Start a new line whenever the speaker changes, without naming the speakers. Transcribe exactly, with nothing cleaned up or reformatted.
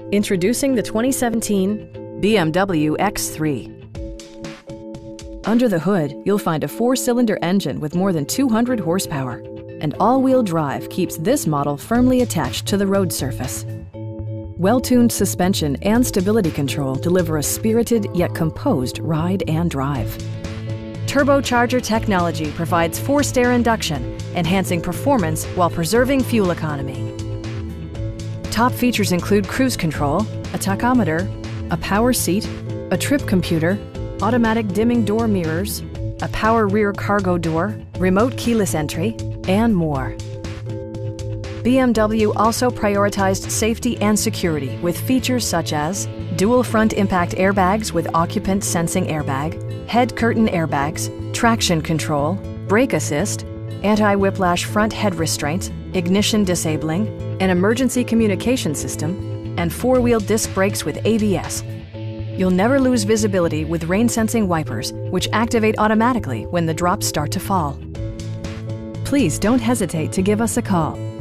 Introducing the twenty seventeen B M W X three. Under the hood, you'll find a four-cylinder engine with more than two hundred horsepower, and all-wheel drive keeps this model firmly attached to the road surface. Well-tuned suspension and stability control deliver a spirited yet composed ride and drive. Turbocharger technology provides forced air induction, enhancing performance while preserving fuel economy. Top features include cruise control, a tachometer, a power seat, a trip computer, automatic dimming door mirrors, a power rear cargo door, remote keyless entry, and more. B M W also prioritized safety and security with features such as dual front impact airbags with occupant sensing airbag, head curtain airbags, traction control, brake assist, anti-whiplash front head restraints, ignition disabling, an emergency communication system, and four-wheel disc brakes with A B S. You'll never lose visibility with rain-sensing wipers, which activate automatically when the drops start to fall. Please don't hesitate to give us a call.